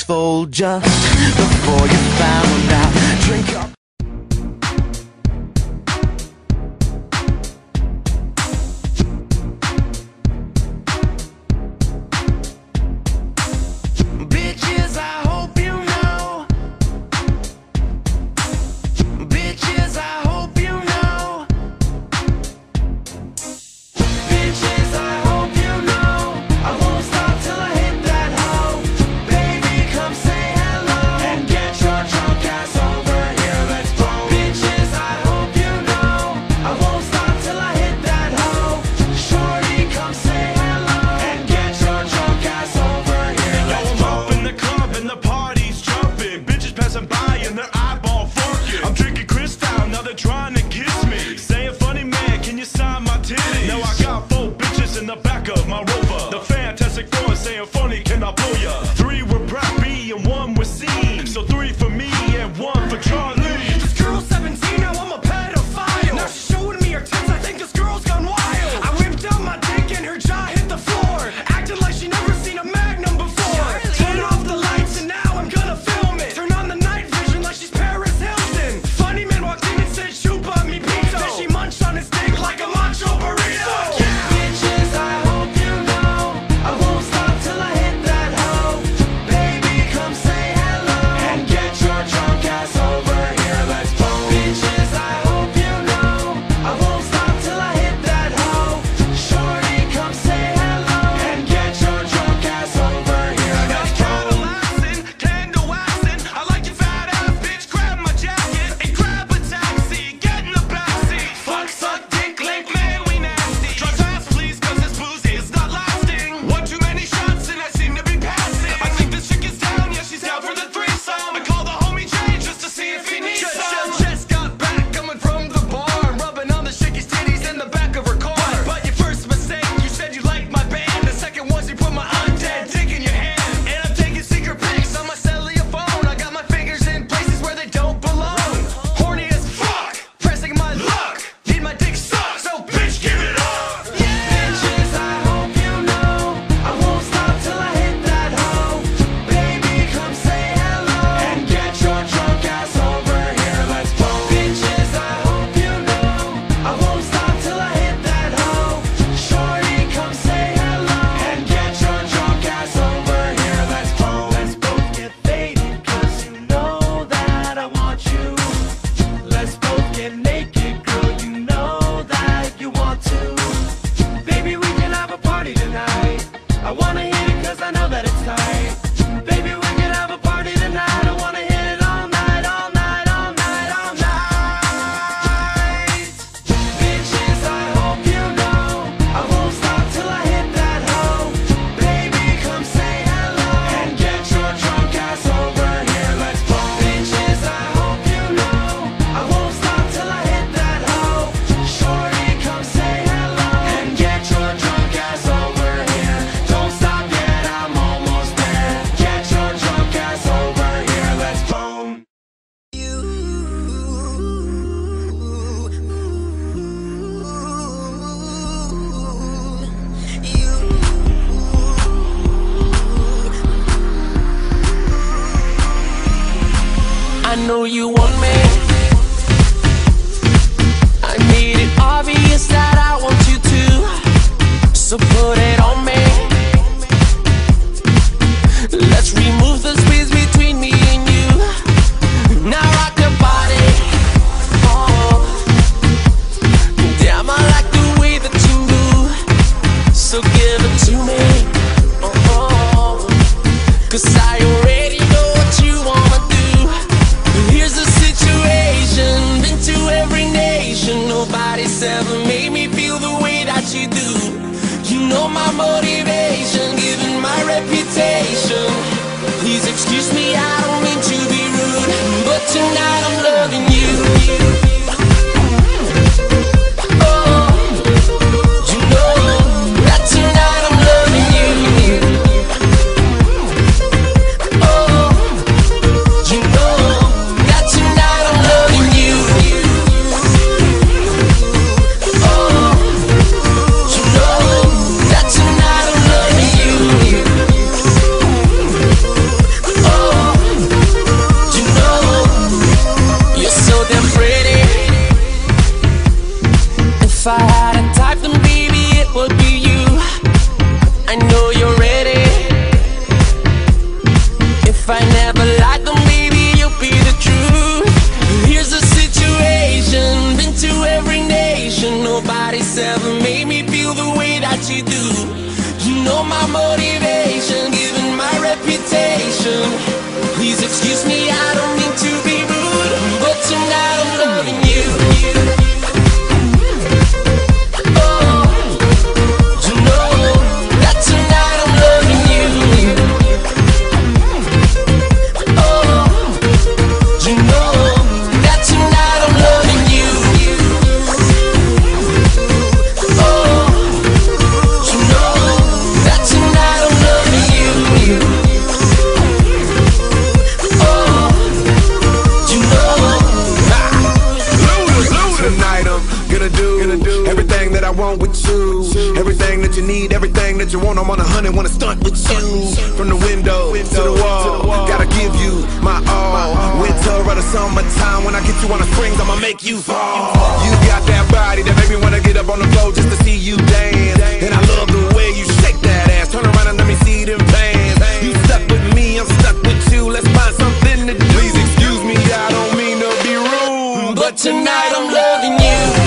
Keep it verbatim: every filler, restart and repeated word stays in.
blindfold just before you found out. Drink up. Bitches, I hope you know. Bitches, I hope you know. Bitches, I hope you know. I won't stop till I hit that hoe. Baby, come say hello and get your drunk ass over here. Let's go. Bitches, I hope you know. I won't stop till I hit that hoe. Shorty, come say hello and get your drunk ass over here. Let's go. I'm up in the club and the party's jumping. Bitches passing by and their eyeball forking. I'm drinking Cristal, now they're trying to kiss me. Saying, funny man, can you sign my titties? Now I got four bitches in the back of my Rover. The Fantastic Four saying, funny, can I blow ya? Three were Brad B and one was C. So three for me and one for Charlie. This girl's seventeen, now I'm a pedophile. Now she's showing me her tits, I think this girl's gone wild. I whipped out my dick and her jaw hit the floor, acting like she never seen a Magnum before. Turn off the lights and now I'm gonna film it. Turn on the night vision like she's Paris Hilton. Funny man walked in and said, chupa mi pito. Then she munched on his dick like a macho burrito. Bitches, I hope you know. I won't stop till I hit that hoe. Baby, come say hello and get your drunk ass over here. Let's go. Bitches, I hope you know. I won't stop till I hit that hoe. Shorty, come say hello and get your drunk ass over here. Let's go. Candle-axing, candle-waxing. I like your fat ass, bitch. Grab my jacket and grab a taxi. Get in the backseat. Fuck, suck, dick, lick, man, we nasty. Drive fast, please, cause this boozy is not lasting. One too many shots and I seem to be passing. I think this chick is down, yeah, she's down for the threesome. I call the homie Jay just to see if he needs Just, some. just, just got back, coming from the bar, rubbing on the chicky's titties in the back of her car. But your first mistake, you said you liked my band. The second was you put my undead dick in your hand. And I'm taking secret pics on my cellular phone. I got my fingers in places where they don't belong. Horny as fuck, pressing my luck. Need my dick sucked, so bitch, give it up. Bitches, I hope you know. I won't stop till I hit that hoe. Baby, come say hello and get your drunk ass over here. Let's go. Bitches, I hope you know. I won't stop till I hit that hoe. Shorty, come say hello and get your drunk ass over here. Let's go. Let's both get faded, cause you know that I want you. Let's both get naked, girl, you know that you want to. Baby, we can have a party tonight. I wanna hit it cause I know that it's tight. Baby, we can have a party tonight. I wanna hit it all night, all night, all night, all night. Bitches, I hope you know. I won't stop till I hit that hoe. Baby, come say hello and get your drunk ass over here. Let's go. Bitches, I hope you know. I won't stop till I hit that hoe. Shorty, come say hello and get your drunk ass over here. Don't stop yet, I'm almost there. Get your drunk ass over here. Let's go. I know you want me. I made it obvious that I want you to. So put it on me. Let's remove the space between me and you. Now rock your body. Oh, damn, I like the way that you move. So give it to me. Oh, cause I already know what you wanna do. Here's the situation, been to every nation. Nobody's ever made me feel the way that you do. You know my motivation. with you. Everything that you need, everything that you want, I'm on a hundred, wanna stunt with you. From the window to the wall, gotta give you my all. Winter or the summertime, when I get you on the springs, I'ma make you fall. You got that body that make me wanna get up on the floor just to see you dance. And I love the way you shake that ass. Turn around and let me see them pants. You stuck with me, I'm stuck with you. Let's find something to do. Please excuse me, I don't mean to be rude, but tonight I'm loving you.